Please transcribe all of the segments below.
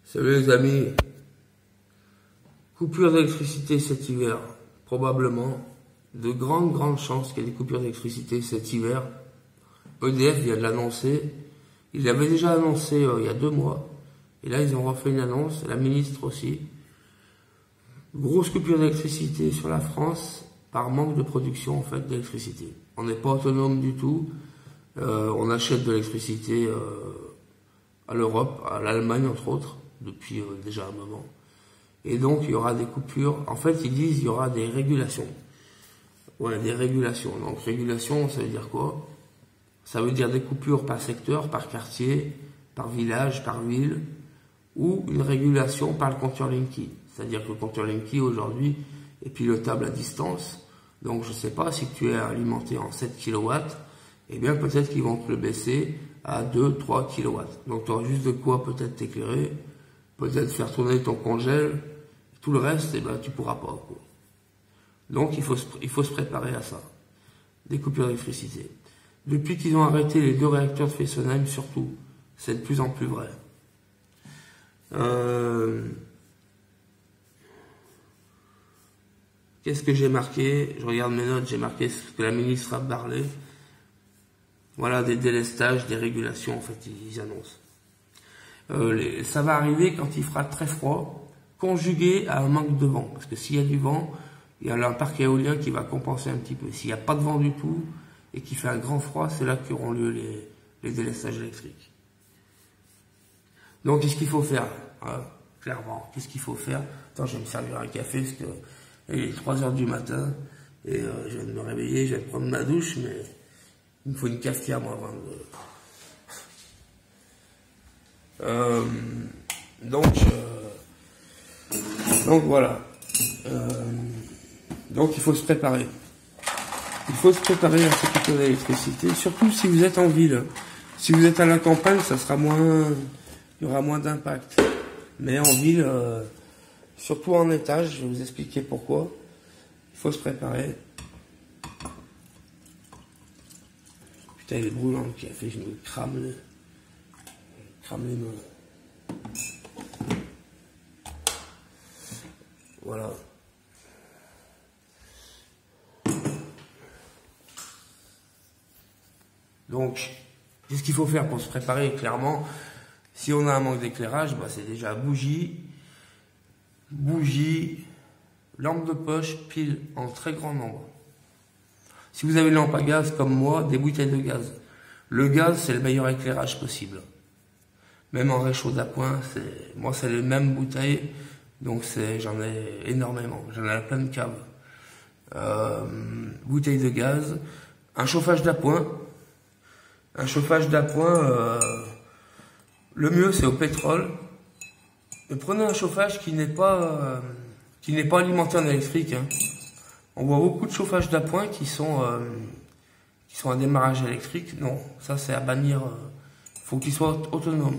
Salut les amis, coupure d'électricité cet hiver, probablement, de grandes chances qu'il y ait des coupures d'électricité cet hiver. EDF vient de l'annoncer, il l'avait déjà annoncé il y a 2 mois, et là ils ont refait une annonce, la ministre aussi. Grosse coupure d'électricité sur la France, par manque de production en fait d'électricité. On n'est pas autonome du tout, on achète de l'électricité à l'Europe, à l'Allemagne entre autres, depuis déjà un moment. Et donc il y aura des coupures, en fait ils disent il y aura des régulations. Ouais, des régulations. Donc régulation, ça veut dire quoi? Ça veut dire des coupures par secteur, par quartier, par village, par ville, ou une régulation par le compteur Linky. C'est-à-dire que le compteur Linky aujourd'hui est pilotable à distance. Donc je ne sais pas si tu es alimenté en 7 kW, eh bien peut-être qu'ils vont te le baisser à 2-3 kW. Donc tu auras juste de quoi peut-être t'éclairer, peut-être faire tourner ton congèle, tout le reste, eh ben, tu pourras pas, quoi. Donc il faut se préparer à ça. Des coupures d'électricité. Depuis qu'ils ont arrêté les 2 réacteurs de Fessenheim, surtout, c'est de plus en plus vrai. Qu'est-ce que j'ai marqué? Je regarde mes notes, j'ai marqué ce que la ministre a parlé. Voilà, des délestages, des régulations, en fait, ils annoncent. Ça va arriver quand il fera très froid, conjugué à un manque de vent. Parce que s'il y a du vent, il y a un parc éolien qui va compenser un petit peu. S'il n'y a pas de vent du tout, et qu'il fait un grand froid, c'est là qu'auront lieu les délestages électriques. Donc, qu'est-ce qu'il faut faire? Clairement, qu'est-ce qu'il faut faire? Attends, je vais me servir un café, parce que il est 3 h du matin, et je viens de me réveiller, je vais prendre ma douche, mais il me faut une cafetière, moi, avant de... Donc voilà. Donc il faut se préparer. Il faut se préparer à cette coupure d'électricité, surtout si vous êtes en ville. Si vous êtes à la campagne, ça sera moins, il y aura moins d'impact. Mais en ville, surtout en étage, je vais vous expliquer pourquoi. Il faut se préparer. Putain, il est brûlant le café, je me crame les mains. Voilà. Donc, qu'est-ce qu'il faut faire pour se préparer? Clairement, si on a un manque d'éclairage, bah, c'est déjà bougie, lampe de poche, pile en très grand nombre. Si vous avez une lampe à gaz comme moi, des bouteilles de gaz. Le gaz, c'est le meilleur éclairage possible. Même en réchaud d'appoint, moi c'est les mêmes bouteilles, donc j'en ai énormément, j'en ai plein de caves. Bouteilles de gaz, un chauffage d'appoint. Un chauffage d'appoint, le mieux c'est au pétrole. Mais prenez un chauffage qui n'est pas alimenté en électrique. Hein. On voit beaucoup de chauffages d'appoint qui sont à démarrage électrique. Non, ça c'est à bannir. Faut qu'il soit autonome.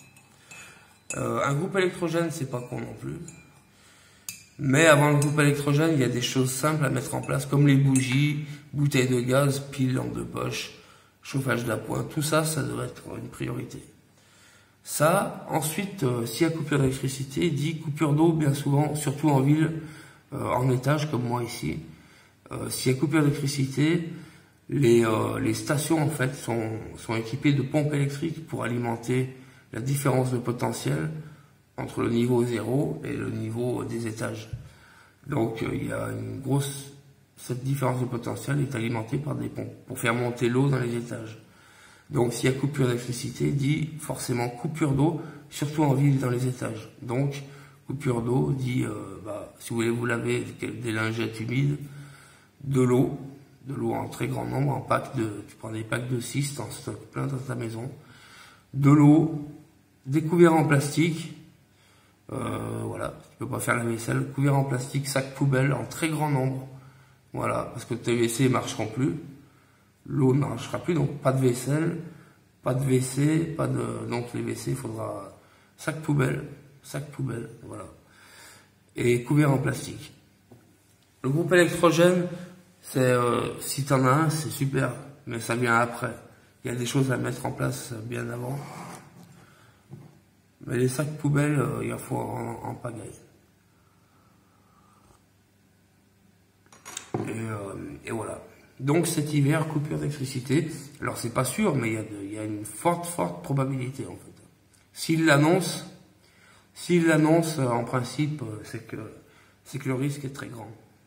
Un groupe électrogène, c'est pas con non plus. Mais avant le groupe électrogène, il y a des choses simples à mettre en place, comme les bougies, bouteilles de gaz, piles, lampes de poche, chauffage d'appoint. Tout ça, ça devrait être une priorité. Ça, ensuite, s'il y a coupure d'électricité, dit coupure d'eau, bien souvent, surtout en ville, en étage, comme moi ici. S'il y a coupure d'électricité, les stations en fait sont équipées de pompes électriques pour alimenter la différence de potentiel entre le niveau 0 et le niveau des étages. Donc il y a cette différence de potentiel est alimentée par des pompes pour faire monter l'eau dans les étages. Donc s'il y a coupure d'électricité, dit forcément coupure d'eau, surtout en ville dans les étages. Donc coupure d'eau dit si vous voulez vous laver des lingettes humides, de l'eau en très grand nombre, tu prends des packs de 6, t'en stockes plein dans ta maison, de l'eau, des couverts en plastique, voilà, tu peux pas faire la vaisselle, couverts en plastique, sac poubelle en très grand nombre, voilà, parce que tes WC marcheront plus, l'eau ne marchera plus, donc pas de vaisselle, donc les WC, il faudra sac poubelle, voilà, et couverts en plastique. Le groupe électrogène, si t'en as un, c'est super, mais ça vient après. Il y a des choses à mettre en place bien avant. Mais les sacs poubelles, il y a faut en pagaille. Et voilà. Donc cet hiver, coupure d'électricité. Alors c'est pas sûr, mais il y a une forte probabilité en fait. S'il l'annonce, en principe, c'est que le risque est très grand.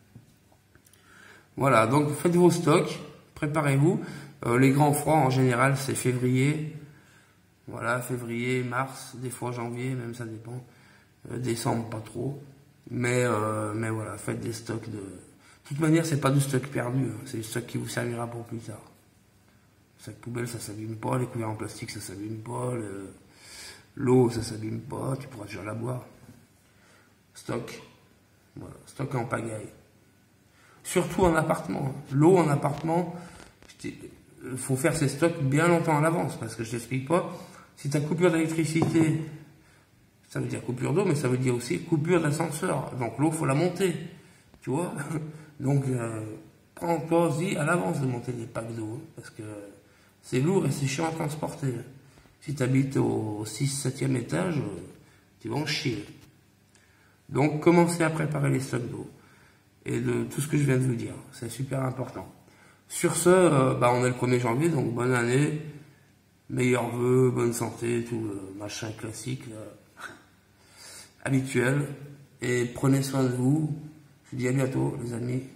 Voilà, donc faites vos stocks, préparez-vous. Les grands froids en général c'est février. Voilà, février, mars, des fois janvier, même ça dépend. Décembre pas trop. Mais voilà, faites des stocks de... De toute manière, c'est pas du stock perdu, hein. C'est du stock qui vous servira pour plus tard. Le sac poubelle, ça s'abîme pas, les couverts en plastique, ça s'abîme pas, l'eau, ça s'abîme pas, tu pourras déjà la boire. Stock. Voilà, stock en pagaille. Surtout en appartement. L'eau en appartement, il faut faire ses stocks bien longtemps à l'avance, parce que je t'explique pas, si tu as coupure d'électricité, ça veut dire coupure d'eau, mais ça veut dire aussi coupure d'ascenseur. Donc l'eau, faut la monter. Tu vois? Donc, prends-toi-y à l'avance de monter des packs d'eau, parce que c'est lourd et c'est chiant à transporter. Si tu habites au 6-7e étage, tu vas en chier. Donc, commencez à préparer les stocks d'eau. Et de tout ce que je viens de vous dire, c'est super important. Sur ce, on est le 1er janvier, donc bonne année, meilleurs vœux, bonne santé, tout le machin classique, habituel. Et prenez soin de vous. Je vous dis à bientôt, les amis.